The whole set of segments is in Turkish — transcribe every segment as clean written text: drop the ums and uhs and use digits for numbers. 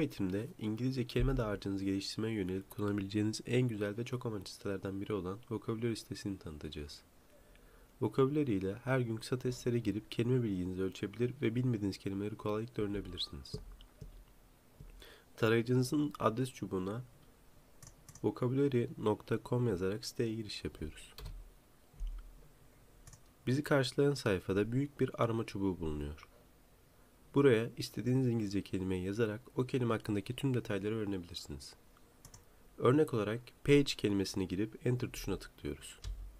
eğitimde İngilizce kelime dağarcığınızı geliştirmeye yönelik kullanabileceğiniz en güzel ve çok amaçlı sitelerden biri olan Vocabulary sitesini tanıtacağız. Vocabulary ile her gün kısa testlere girip kelime bilginizi ölçebilir ve bilmediğiniz kelimeleri kolaylıkla öğrenebilirsiniz. Tarayıcınızın adres çubuğuna vocabulary.com yazarak siteye giriş yapıyoruz. Bizi karşılayan sayfada büyük bir arama çubuğu bulunuyor. Buraya istediğiniz İngilizce kelimeyi yazarak o kelime hakkındaki tüm detayları öğrenebilirsiniz. Örnek olarak page kelimesini girip enter tuşuna tıklıyoruz.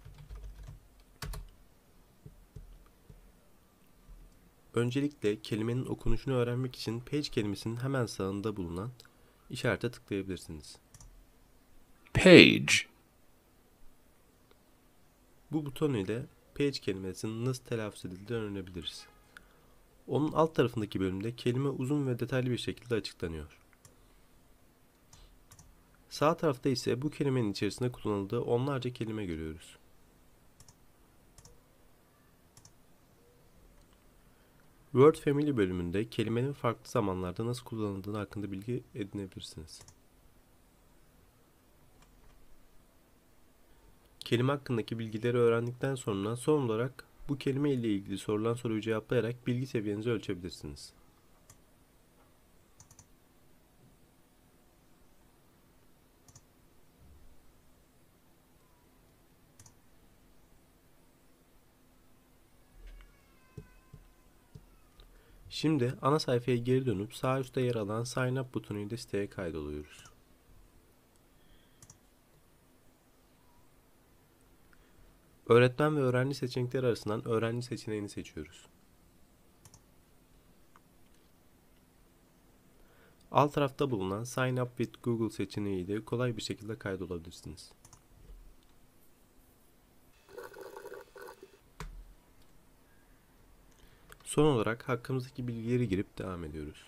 Öncelikle kelimenin okunuşunu öğrenmek için page kelimesinin hemen sağında bulunan işarete tıklayabilirsiniz. Page, Bu buton ile page kelimesinin nasıl telaffuz edildiğini öğrenebiliriz. Onun alt tarafındaki bölümde kelime uzun ve detaylı bir şekilde açıklanıyor. Sağ tarafta ise bu kelimenin içerisinde kullanıldığı onlarca kelime görüyoruz. Word Family bölümünde kelimenin farklı zamanlarda nasıl kullanıldığını hakkında bilgi edinebilirsiniz. Kelime hakkındaki bilgileri öğrendikten sonra son olarak bu kelime ile ilgili sorulan soruyu cevaplayarak bilgi seviyenizi ölçebilirsiniz. Şimdi ana sayfaya geri dönüp sağ üstte yer alan Sign Up butonuyla siteye kaydoluyoruz. Öğretmen ve öğrenci seçenekleri arasından öğrenci seçeneğini seçiyoruz. Alt tarafta bulunan Sign Up with Google seçeneği ile kolay bir şekilde kaydolabilirsiniz. Son olarak hakkımızdaki bilgileri girip devam ediyoruz.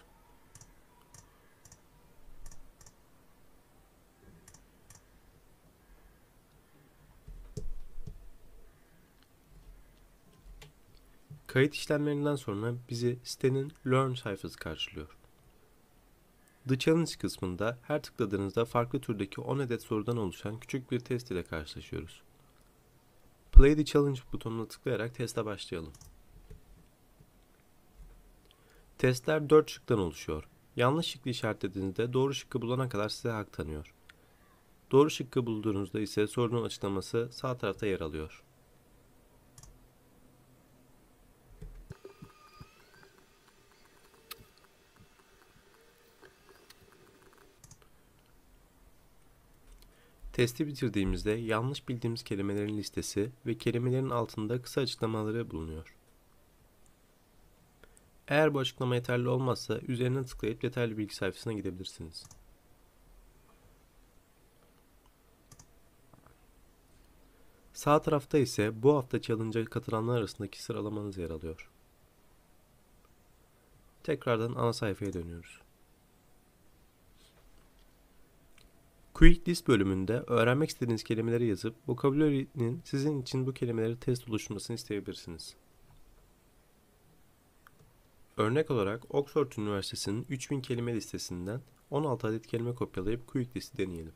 Kayıt işlemlerinden sonra bizi sitenin Learn sayfası karşılıyor. The Challenge kısmında her tıkladığınızda farklı türdeki 10 adet sorudan oluşan küçük bir test ile karşılaşıyoruz. Play the Challenge butonuna tıklayarak teste başlayalım. Testler 4 şıktan oluşuyor. Yanlış şıkkı işaretlediğinizde doğru şıkkı bulana kadar size hak tanıyor. Doğru şıkkı bulduğunuzda ise sorunun açıklaması sağ tarafta yer alıyor. Testi bitirdiğimizde yanlış bildiğimiz kelimelerin listesi ve kelimelerin altında kısa açıklamaları bulunuyor. Eğer bu açıklama yeterli olmazsa üzerine tıklayıp detaylı bilgi sayfasına gidebilirsiniz. Sağ tarafta ise bu hafta challenge'a katılanlar arasındaki sıralamanız yer alıyor. Tekrardan ana sayfaya dönüyoruz. Quick List bölümünde öğrenmek istediğiniz kelimeleri yazıp Vocabulary'nin sizin için bu kelimeleri test oluşturmasını isteyebilirsiniz. Örnek olarak Oxford Üniversitesi'nin 3000 kelime listesinden 16 adet kelime kopyalayıp Quick List'i deneyelim.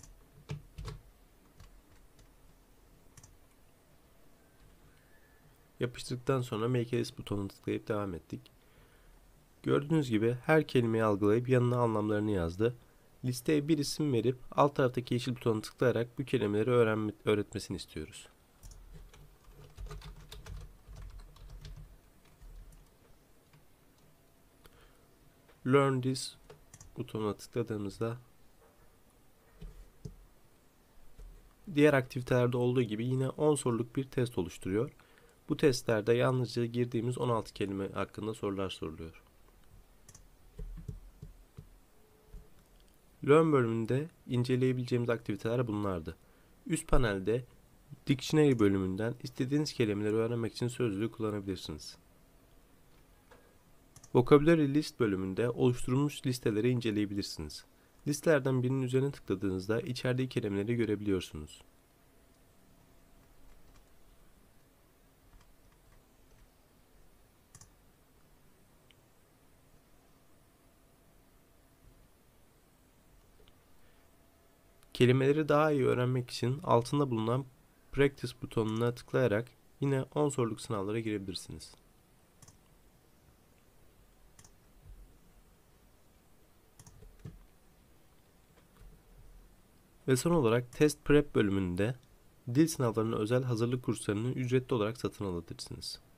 Yapıştırdıktan sonra Make a List butonuna tıklayıp devam ettik. Gördüğünüz gibi her kelimeyi algılayıp yanına anlamlarını yazdı. Listeye bir isim verip alt taraftaki yeşil butona tıklayarak bu kelimeleri öğretmesini istiyoruz. Learn this butonuna tıkladığımızda diğer aktivitelerde olduğu gibi yine 10 soruluk bir test oluşturuyor. Bu testlerde yalnızca girdiğimiz 16 kelime hakkında sorular soruluyor. Learn bölümünde inceleyebileceğimiz aktiviteler bunlardı. Üst panelde Dictionary bölümünden istediğiniz kelimeleri öğrenmek için sözlüğü kullanabilirsiniz. Vocabulary List bölümünde oluşturulmuş listeleri inceleyebilirsiniz. Listelerden birinin üzerine tıkladığınızda içerdiği kelimeleri görebiliyorsunuz. Kelimeleri daha iyi öğrenmek için altında bulunan Practice butonuna tıklayarak yine 10 soruluk sınavlara girebilirsiniz. Ve son olarak Test Prep bölümünde dil sınavlarına özel hazırlık kurslarını ücretli olarak satın alabilirsiniz.